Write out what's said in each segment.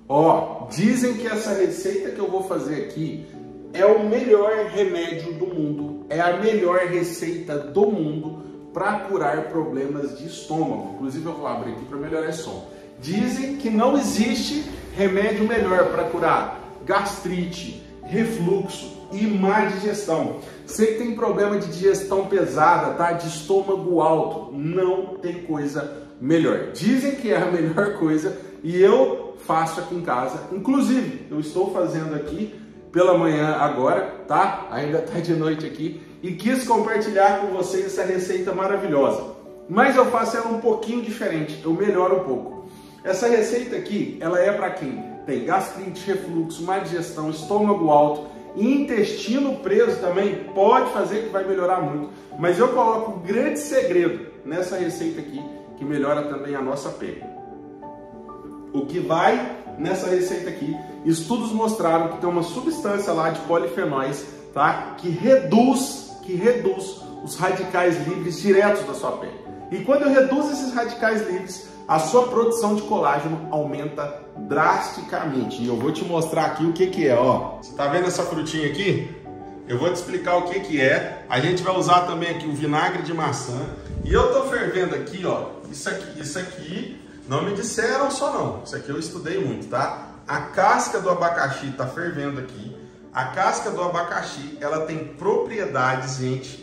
Ó, dizem que essa receita que eu vou fazer aqui é o melhor remédio do mundo, é a melhor receita do mundo para curar problemas de estômago. Inclusive eu vou abrir aqui para melhorar esse som. Dizem que não existe remédio melhor para curar gastrite, refluxo e má digestão. Você que tem problema de digestão pesada, tá? De estômago alto, não tem coisa melhor. Dizem que é a melhor coisa e eu faço aqui em casa. Inclusive, eu estou fazendo aqui pela manhã agora, tá? Ainda tá de noite aqui e quis compartilhar com vocês essa receita maravilhosa. Mas eu faço ela um pouquinho diferente, eu melhoro um pouco. Essa receita aqui, ela é para quem tem gastrite, refluxo, má digestão, estômago alto, intestino preso também, pode fazer que vai melhorar muito. Mas eu coloco um grande segredo nessa receita aqui, que melhora também a nossa pele. O que vai nessa receita aqui, estudos mostraram que tem uma substância lá de polifenóis, tá? Que reduz os radicais livres diretos da sua pele. E quando eu reduzo esses radicais livres, a sua produção de colágeno aumenta drasticamente. E eu vou te mostrar aqui o que é, ó. Você tá vendo essa frutinha aqui? Eu vou te explicar o que é. A gente vai usar também aqui o vinagre de maçã. E eu tô fervendo aqui, ó. Isso aqui, não me disseram só não. Isso aqui eu estudei muito, tá? A casca do abacaxi tá fervendo aqui. A casca do abacaxi, ela tem propriedades, gente,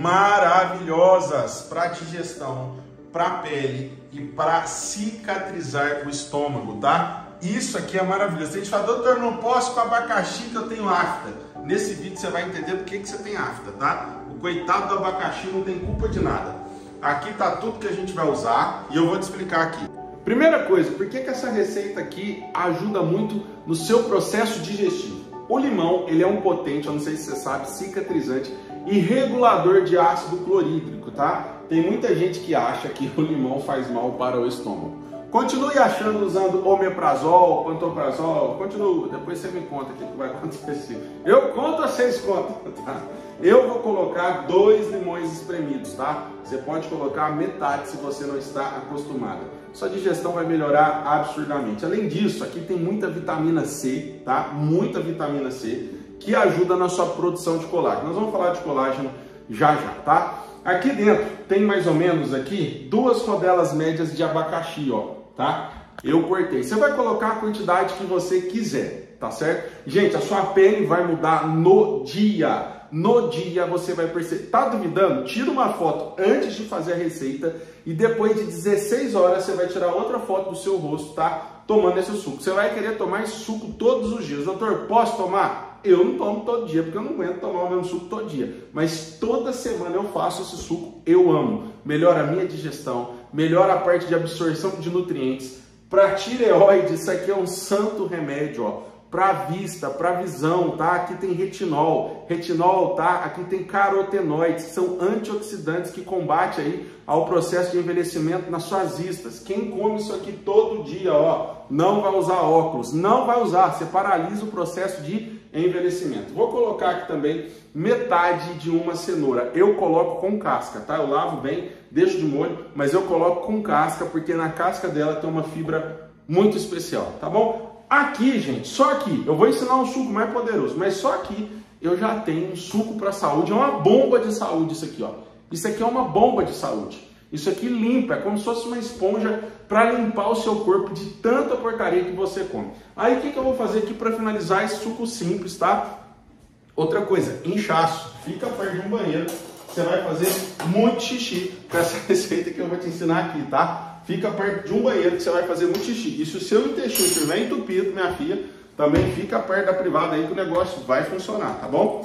maravilhosas para digestão, para pele e para cicatrizar o estômago, tá? Isso aqui é maravilhoso. Tem gente que fala, doutor, não posso com abacaxi que eu tenho afta. Nesse vídeo você vai entender por que você tem afta, tá? O coitado do abacaxi não tem culpa de nada. Aqui tá tudo que a gente vai usar e eu vou te explicar aqui. Primeira coisa, por que essa receita aqui ajuda muito no seu processo digestivo? O limão, ele é um potente, eu não sei se você sabe, cicatrizante e regulador de ácido clorídrico, tá? Tem muita gente que acha que o limão faz mal para o estômago. Continue achando usando omeprazol, pantoprazol, continua, depois você me conta o que vai acontecer. Eu conto, vocês contam, tá? Eu vou colocar 2 limões espremidos, tá? Você pode colocar metade se você não está acostumado. Sua digestão vai melhorar absurdamente. Além disso, aqui tem muita vitamina C, tá? Muita vitamina C, que ajuda na sua produção de colágeno. Nós vamos falar de colágeno já, tá? Aqui dentro tem mais ou menos aqui 2 rodelas médias de abacaxi, ó, tá? Eu cortei. Você vai colocar a quantidade que você quiser, tá certo? Gente, a sua pele vai mudar no dia. No dia você vai perceber. Tá duvidando? Tira uma foto antes de fazer a receita e depois de 16 horas você vai tirar outra foto do seu rosto, tá? Tomando esse suco. Você vai querer tomar esse suco todos os dias. Doutor, posso tomar? Eu não tomo todo dia, porque eu não aguento tomar o mesmo suco todo dia. Mas toda semana eu faço esse suco, eu amo. Melhora a minha digestão, melhora a parte de absorção de nutrientes. Para tireoide, isso aqui é um santo remédio, ó. Para vista, para visão, tá? Aqui tem retinol, tá? Aqui tem carotenoides, que são antioxidantes que combatem aí ao processo de envelhecimento nas suas vistas. Quem come isso aqui todo dia, ó, não vai usar óculos, não vai usar, você paralisa o processo de envelhecimento. Vou colocar aqui também metade de uma cenoura. Eu coloco com casca, tá? Eu lavo bem, deixo de molho, mas eu coloco com casca porque na casca dela tem uma fibra muito especial, tá bom? Aqui, gente, só aqui, eu vou ensinar um suco mais poderoso, mas só aqui eu já tenho um suco para saúde, é uma bomba de saúde isso aqui, ó. Isso aqui é uma bomba de saúde. Isso aqui limpa, é como se fosse uma esponja para limpar o seu corpo de tanta porcaria que você come. Aí o que eu vou fazer aqui para finalizar esse suco simples, tá? Outra coisa, inchaço. Fica perto de um banheiro, você vai fazer muito xixi com essa receita que eu vou te ensinar aqui, tá? Fica perto de um banheiro que você vai fazer muito xixi. E se o seu intestino estiver entupido, minha filha, também fica perto da privada aí que o negócio vai funcionar, tá bom?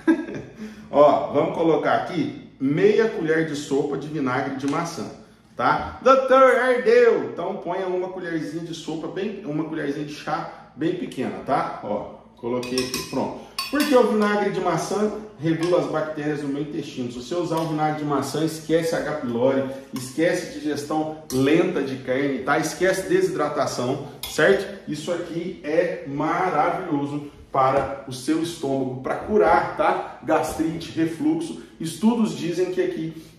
Ó, vamos colocar aqui meia colher de sopa de vinagre de maçã, tá? Doutor, ardeu! Então ponha uma colherzinha de sopa, uma colherzinha de chá bem pequena, tá? Ó, coloquei aqui, pronto. Porque o vinagre de maçã regula as bactérias no meu intestino. Se você usar o vinagre de maçã, esquece H. pylori, esquece digestão lenta de carne, tá? Esquece desidratação, certo? Isso aqui é maravilhoso para o seu estômago, para curar, tá? Gastrite, refluxo. Estudos dizem que aqui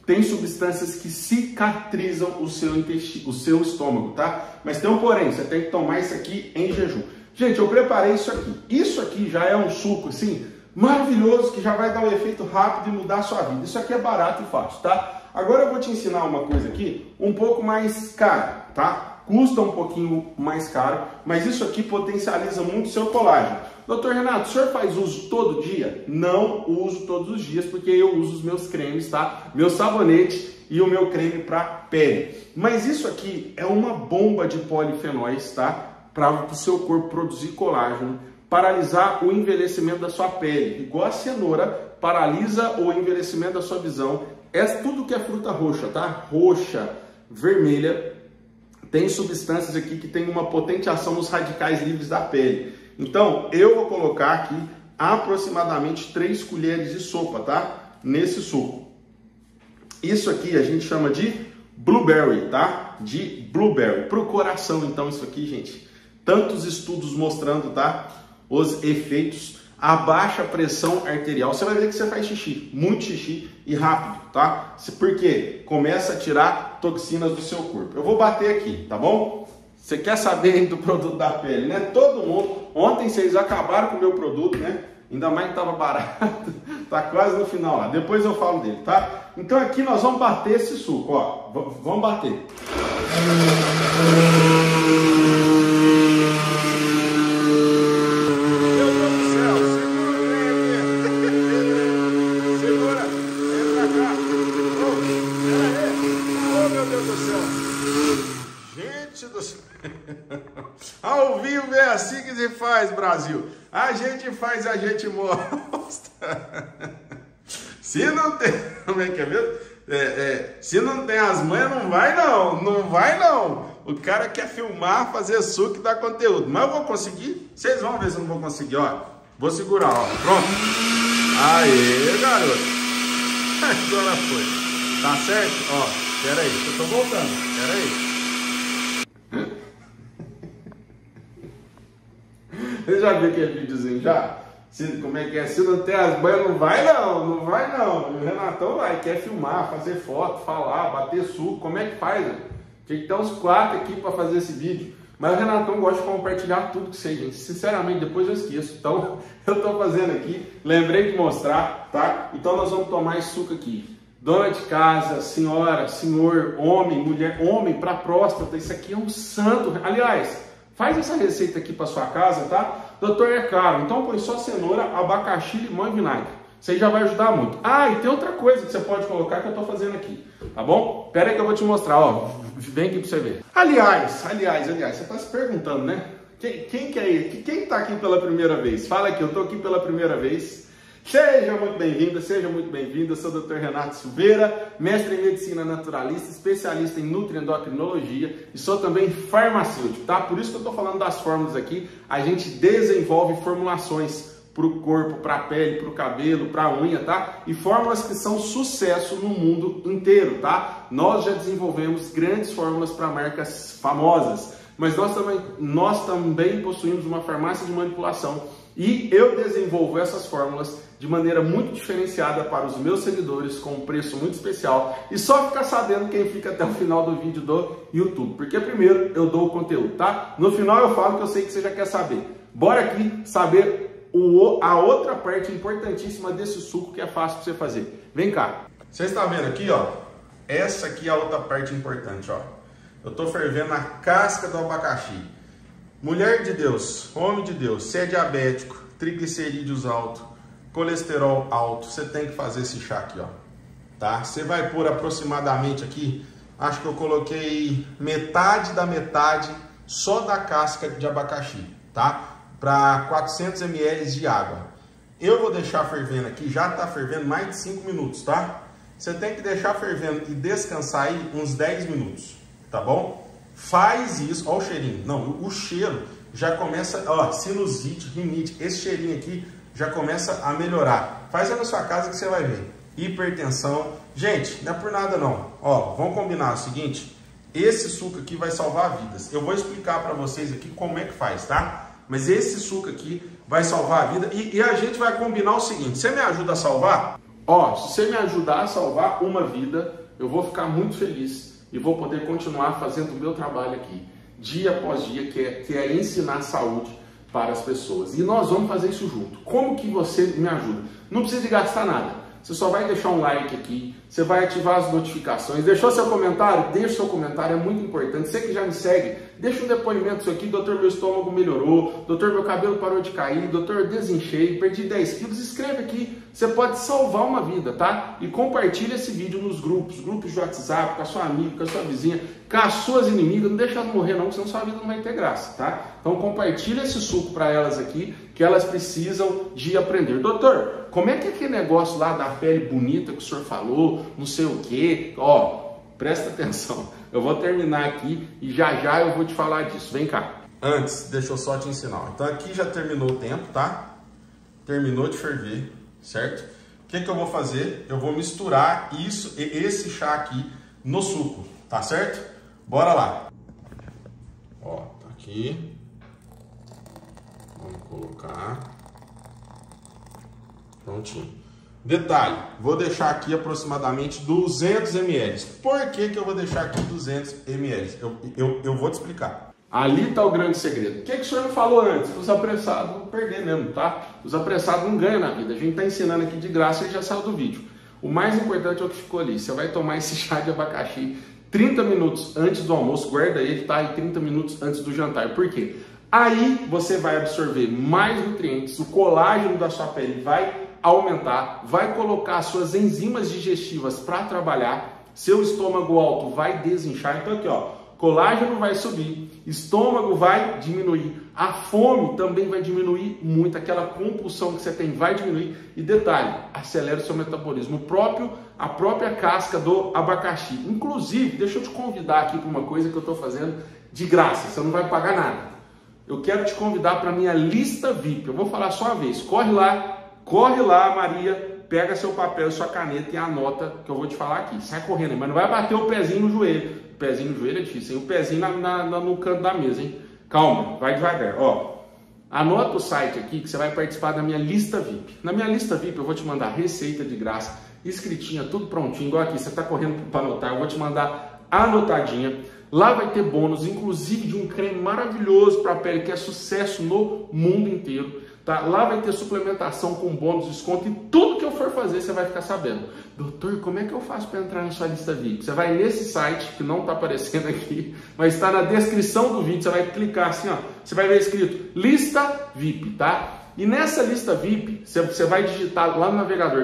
tem substâncias que cicatrizam o seu intestino, o seu estômago, tá? Mas tem um porém, você tem que tomar isso aqui em jejum. Gente, eu preparei isso aqui. Isso aqui já é um suco, assim, maravilhoso, que já vai dar um efeito rápido e mudar a sua vida. Isso aqui é barato e fácil, tá? Agora eu vou te ensinar uma coisa aqui, um pouco mais cara, tá? Custa um pouquinho mais caro, mas isso aqui potencializa muito o seu colágeno. Doutor Renato, o senhor faz uso todo dia? Não uso todos os dias, porque eu uso os meus cremes, tá? Meu sabonete e o meu creme para pele. Mas isso aqui é uma bomba de polifenóis, tá? Para o seu corpo produzir colágeno, paralisar o envelhecimento da sua pele. Igual a cenoura, paralisa o envelhecimento da sua visão. É tudo que é fruta roxa, tá? Roxa, vermelha. Tem substâncias aqui que tem uma potente ação nos radicais livres da pele. Então, eu vou colocar aqui aproximadamente 3 colheres de sopa, tá? Nesse suco. Isso aqui a gente chama de blueberry, tá? De blueberry. Pro coração, então, isso aqui, gente. Tantos estudos mostrando, tá? Os efeitos. A baixa pressão arterial. Você vai ver que você faz xixi, muito xixi e rápido, tá? Porque começa a tirar toxinas do seu corpo. Eu vou bater aqui, tá bom? Você quer saber do produto da pele, né? Todo mundo. Ontem vocês acabaram com o meu produto, né? Ainda mais que tava barato. Tá quase no final lá. Depois eu falo dele, tá? Então aqui nós vamos bater esse suco, ó. Vamos bater. Ao vivo é assim que se faz, Brasil. A gente faz, a gente mostra. Se não tem, como é que é mesmo? Se não tem as manhas, não vai não. Não vai não. O cara quer filmar, fazer suco e dar conteúdo. Mas eu vou conseguir. Vocês vão ver se eu não vou conseguir, ó. Vou segurar, ó. Pronto. Aê, garoto. Agora foi. Tá certo? Ó, pera aí. Eu tô voltando. Pera aí. Você já viu aquele videozinho já? Como é que é? Se não tem as banhas, não vai não, não vai não. O Renatão vai, quer filmar, fazer foto, falar, bater suco, como é que faz? Né? Tinha que ter uns 4 aqui para fazer esse vídeo. Mas o Renatão gosta de compartilhar tudo que sei, gente. Sinceramente, depois eu esqueço. Então, eu tô fazendo aqui, lembrei de mostrar, tá? Então nós vamos tomar esse suco aqui. Dona de casa, senhora, senhor, homem, mulher, homem para próstata, isso aqui é um santo. Aliás, faz essa receita aqui para sua casa, tá? Doutor, é caro, então põe só cenoura, abacaxi, limão e vinagre. Isso aí já vai ajudar muito. Ah, e tem outra coisa que você pode colocar que eu tô fazendo aqui, tá bom? Pera aí que eu vou te mostrar, ó. Vem aqui para você ver. Aliás, você tá se perguntando, né? Quem que é ele? Quem tá aqui pela primeira vez? Fala aqui, eu tô aqui pela primeira vez. Seja muito bem-vinda, seja muito bem-vindo. Eu sou o Dr. Renato Silveira, mestre em Medicina Naturalista, especialista em nutriendocrinologia e sou também farmacêutico, tá? Por isso que eu tô falando das fórmulas aqui. A gente desenvolve formulações para o corpo, para a pele, para o cabelo, para a unha, tá? E fórmulas que são sucesso no mundo inteiro, tá? Nós já desenvolvemos grandes fórmulas para marcas famosas, mas nós também possuímos uma farmácia de manipulação e eu desenvolvo essas fórmulas de maneira muito diferenciada para os meus seguidores, com um preço muito especial. E só ficar sabendo quem fica até o final do vídeo do YouTube. Porque primeiro eu dou o conteúdo, tá? No final eu falo que eu sei que você já quer saber. Bora aqui saber a outra parte importantíssima desse suco que é fácil para você fazer. Vem cá. Você está vendo aqui, ó? Essa aqui é a outra parte importante, ó. Eu estou fervendo a casca do abacaxi. Mulher de Deus, homem de Deus, se é diabético, triglicerídeos alto, colesterol alto, você tem que fazer esse chá aqui, ó, tá? Você vai pôr aproximadamente aqui, acho que eu coloquei metade da metade só da casca de abacaxi, tá? Para 400 ml de água. Eu vou deixar fervendo aqui, já tá fervendo mais de 5 minutos, tá? Você tem que deixar fervendo e descansar aí uns 10 minutos, tá bom? Faz isso, ó o cheirinho, não, o cheiro já começa, ó, sinusite, rinite, esse cheirinho aqui já começa a melhorar. Faz aí na sua casa que você vai ver. Hipertensão, gente, não é por nada não, ó, vamos combinar o seguinte, esse suco aqui vai salvar vidas. Eu vou explicar para vocês aqui como é que faz, tá? Mas esse suco aqui vai salvar a vida e a gente vai combinar o seguinte, você me ajuda a salvar? Ó, se você me ajudar a salvar uma vida, eu vou ficar muito feliz e vou poder continuar fazendo o meu trabalho aqui, dia após dia, que é ensinar saúde para as pessoas. E nós vamos fazer isso junto. Como que você me ajuda? Não precisa de gastar nada. Você só vai deixar um like aqui, você vai ativar as notificações, deixou seu comentário? Deixa seu comentário, é muito importante. Você que já me segue, deixa um depoimento isso aqui: doutor, meu estômago melhorou, doutor, meu cabelo parou de cair, doutor, eu desinchei, perdi 10 quilos. Escreve aqui, você pode salvar uma vida, tá? E compartilha esse vídeo nos grupos de WhatsApp, com a sua amiga, com a sua vizinha, com as suas inimigas. Não deixa elas morrer não, senão sua vida não vai ter graça, tá? Então compartilha esse suco para elas aqui, que elas precisam de aprender. Doutor, como é que é aquele negócio lá da pele bonita que o senhor falou, não sei o quê? Ó, presta atenção, eu vou terminar aqui e já eu vou te falar disso. Vem cá. Antes, deixa eu só te ensinar. Então aqui já terminou o tempo, tá? Terminou de ferver, certo? O que que eu vou fazer? Eu vou misturar esse chá aqui no suco, tá certo? Bora lá. Ó, tá aqui. Vamos colocar. Prontinho. Detalhe, vou deixar aqui aproximadamente 200 ml. Por que que eu vou deixar aqui 200 ml? Eu vou te explicar. Ali está o grande segredo. O que o senhor me falou antes? Os apressados vão perder mesmo, tá? Os apressados não ganham na vida. A gente está ensinando aqui de graça e já saiu do vídeo. O mais importante é o que ficou ali. Você vai tomar esse chá de abacaxi 30 minutos antes do almoço. Guarda ele, tá? E 30 minutos antes do jantar. Por quê? Aí você vai absorver mais nutrientes, o colágeno da sua pele vai aumentar, vai colocar suas enzimas digestivas para trabalhar, seu estômago alto vai desinchar. Então aqui, ó, colágeno vai subir, estômago vai diminuir, a fome também vai diminuir muito, aquela compulsão que você tem vai diminuir. E detalhe, acelera o seu metabolismo, a própria casca do abacaxi. Inclusive, deixa eu te convidar aqui para uma coisa que eu estou fazendo de graça, você não vai pagar nada. Eu quero te convidar para a minha lista VIP. Eu vou falar só uma vez. Corre lá, Maria, pega seu papel e sua caneta e anota que eu vou te falar aqui. Sai correndo, mas não vai bater o pezinho no joelho. O pezinho no joelho é difícil, hein? O pezinho no canto da mesa, hein? Calma, vai devagar. Ó, anota o site aqui que você vai participar da minha lista VIP. Na minha lista VIP eu vou te mandar receita de graça, escritinha, tudo prontinho. Igual aqui, você está correndo para anotar, eu vou te mandar anotadinha. Lá vai ter bônus, inclusive de um creme maravilhoso para a pele, que é sucesso no mundo inteiro. Tá? Lá vai ter suplementação com bônus, desconto, e tudo que eu for fazer você vai ficar sabendo. Doutor, como é que eu faço para entrar na sua lista VIP? Você vai nesse site, que não está aparecendo aqui, mas está na descrição do vídeo, você vai clicar assim, ó, você vai ver escrito Lista VIP, tá? E nessa lista VIP, você vai digitar lá no navegador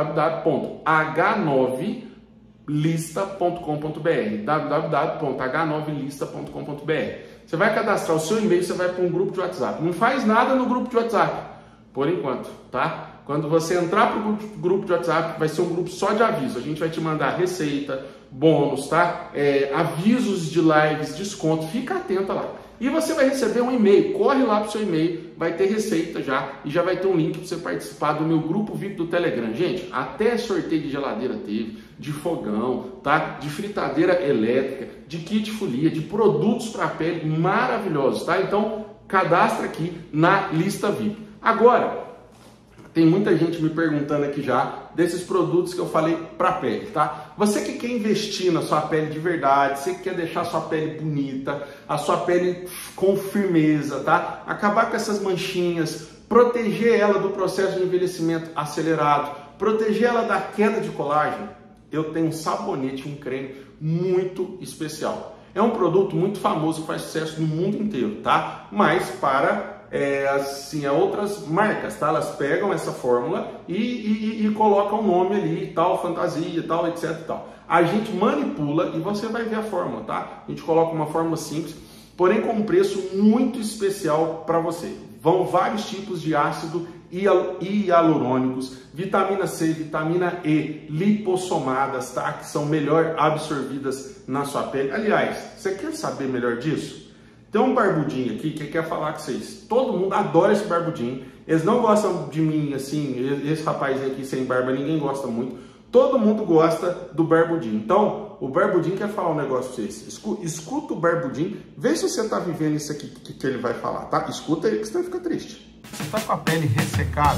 www.h9lista.com.br www.h9lista.com.br. Você vai cadastrar o seu e-mail, você vai para um grupo de WhatsApp. Não faz nada no grupo de WhatsApp, por enquanto, tá? Quando você entrar para o grupo de WhatsApp, vai ser um grupo só de aviso. A gente vai te mandar receita, bônus, tá? Avisos de lives, desconto. Fica atenta lá. E você vai receber um e-mail. Corre lá para o seu e-mail, vai ter receita já. E já vai ter um link para você participar do meu grupo VIP do Telegram. Gente, até sorteio de geladeira teve, de fogão, tá? De fritadeira elétrica, de kit folia, de produtos para a pele maravilhosos, tá? Então, cadastra aqui na lista VIP. Agora, tem muita gente me perguntando aqui já desses produtos que eu falei para a pele, tá? Você que quer investir na sua pele de verdade, você que quer deixar a sua pele bonita, a sua pele com firmeza, tá? Acabar com essas manchinhas, proteger ela do processo de envelhecimento acelerado, proteger ela da queda de colágeno, eu tenho um sabonete, um creme muito especial. É um produto muito famoso que faz sucesso no mundo inteiro, tá? Mas para outras marcas, tá? Elas pegam essa fórmula e colocam o nome ali, tal, fantasia, tal, etc e tal. A gente manipula e você vai ver a fórmula, tá? A gente coloca uma fórmula simples, porém com um preço muito especial para você. Vão vários tipos de ácido hialurônicos, vitamina C, vitamina E, lipossomadas, tá? Que são melhor absorvidas na sua pele. Aliás, você quer saber melhor disso? Tem um barbudinho aqui que quer falar com vocês. Todo mundo adora esse barbudinho. Eles não gostam de mim, assim, esse rapazinho aqui sem barba, ninguém gosta muito. Todo mundo gosta do barbudinho. Então, o barbudinho quer falar um negócio pra vocês. Escuta o barbudinho, vê se você tá vivendo isso aqui que ele vai falar, tá? Escuta ele que você vai ficar triste. Você tá com a pele ressecada?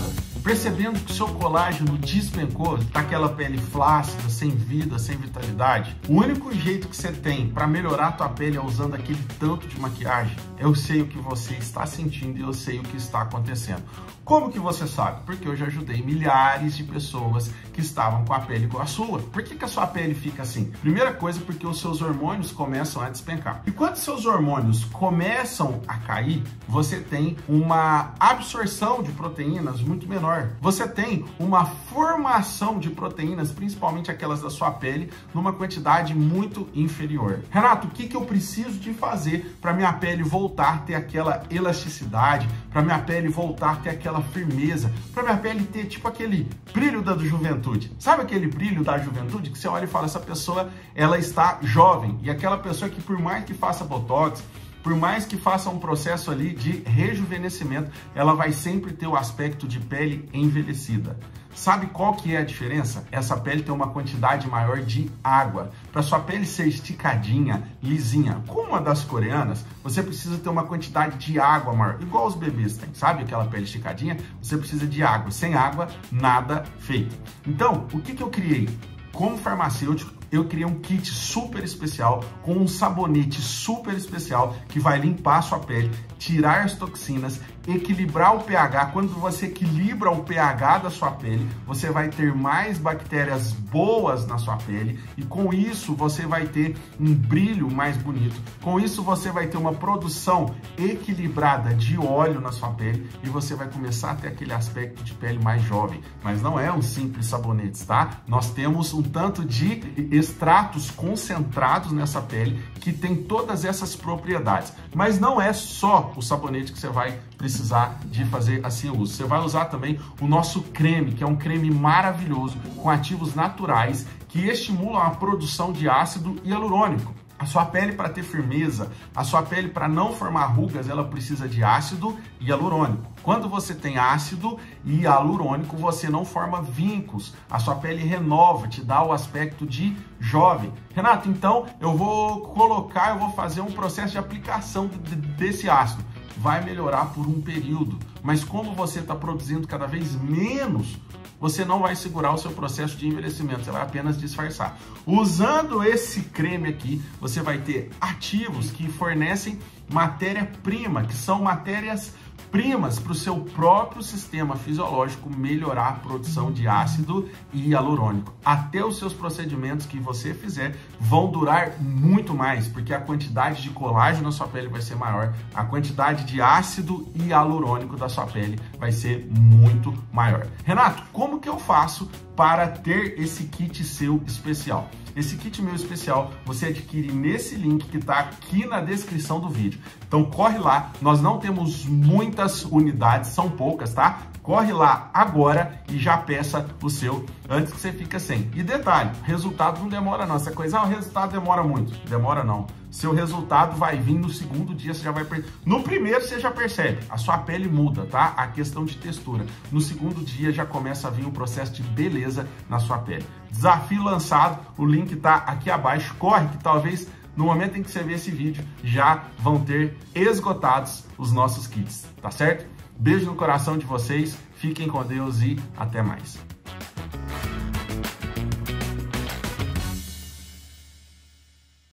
Percebendo que o seu colágeno despencou, tá aquela pele flácida, sem vida, sem vitalidade? O único jeito que você tem para melhorar a tua pele é usando aquele tanto de maquiagem. Eu sei o que você está sentindo e eu sei o que está acontecendo. Como que você sabe? Porque eu já ajudei milhares de pessoas que estavam com a pele igual a sua. Por que a sua pele fica assim? Primeira coisa, porque os seus hormônios começam a despencar. E quando seus hormônios começam a cair, você tem uma absorção de proteínas muito menor. Você tem uma formação de proteínas, principalmente aquelas da sua pele, numa quantidade muito inferior. Renato, o que eu preciso de fazer para minha pele voltar a ter aquela elasticidade, para minha pele voltar a ter aquela firmeza, para minha pele ter tipo aquele brilho da juventude? Sabe aquele brilho da juventude que você olha e fala, essa pessoa, ela está jovem, e aquela pessoa que por mais que faça botox, por mais que faça um processo ali de rejuvenescimento, ela vai sempre ter o aspecto de pele envelhecida. Sabe qual que é a diferença? Essa pele tem uma quantidade maior de água. Para sua pele ser esticadinha, lisinha, como a das coreanas, você precisa ter uma quantidade de água maior, igual os bebês têm, sabe? Aquela pele esticadinha, você precisa de água. Sem água, nada feito. Então, o que eu criei? Como farmacêutico, eu criei um kit super especial com um sabonete super especial que vai limpar a sua pele, tirar as toxinas, equilibrar o pH. Quando você equilibra o pH da sua pele, você vai ter mais bactérias boas na sua pele e com isso você vai ter um brilho mais bonito. Com isso você vai ter uma produção equilibrada de óleo na sua pele e você vai começar a ter aquele aspecto de pele mais jovem. Mas não é um simples sabonete, tá? Nós temos um tanto de extratos concentrados nessa pele que tem todas essas propriedades. Mas não é só o sabonete que você vai precisar de fazer assim o uso. Você vai usar também o nosso creme, que é um creme maravilhoso com ativos naturais que estimulam a produção de ácido hialurônico. A sua pele, para ter firmeza, a sua pele, para não formar rugas, ela precisa de ácido hialurônico. Quando você tem ácido hialurônico, você não forma vincos. A sua pele renova, te dá o aspecto de jovem. Renato, então eu vou fazer um processo de aplicação desse ácido. Vai melhorar por um período, mas como você está produzindo cada vez menos, você não vai segurar o seu processo de envelhecimento, você vai apenas disfarçar. Usando esse creme aqui, você vai ter ativos que fornecem matéria-prima, que são matérias-primas para o seu próprio sistema fisiológico melhorar a produção de ácido hialurônico. Até os seus procedimentos que você fizer vão durar muito mais, porque a quantidade de colágeno na sua pele vai ser maior, a quantidade de ácido hialurônico da sua pele vai ser muito maior. Renato, como que eu faço para ter esse kit seu especial? Esse kit meu especial você adquire nesse link que está aqui na descrição do vídeo. Então corre lá, nós não temos muitas unidades, são poucas, tá? Corre lá agora e já peça o seu antes que você fique sem. E detalhe, resultado não demora não. Essa coisa, o resultado demora muito. Demora não. Seu resultado vai vir no segundo dia, você já vai perceber. No primeiro você já percebe, a sua pele muda, tá? A questão de textura. No segundo dia já começa a vir um processo de beleza na sua pele. Desafio lançado, o link tá aqui abaixo. Corre que talvez no momento em que você ver esse vídeo já vão ter esgotados os nossos kits, tá certo? Beijo no coração de vocês, fiquem com Deus e até mais.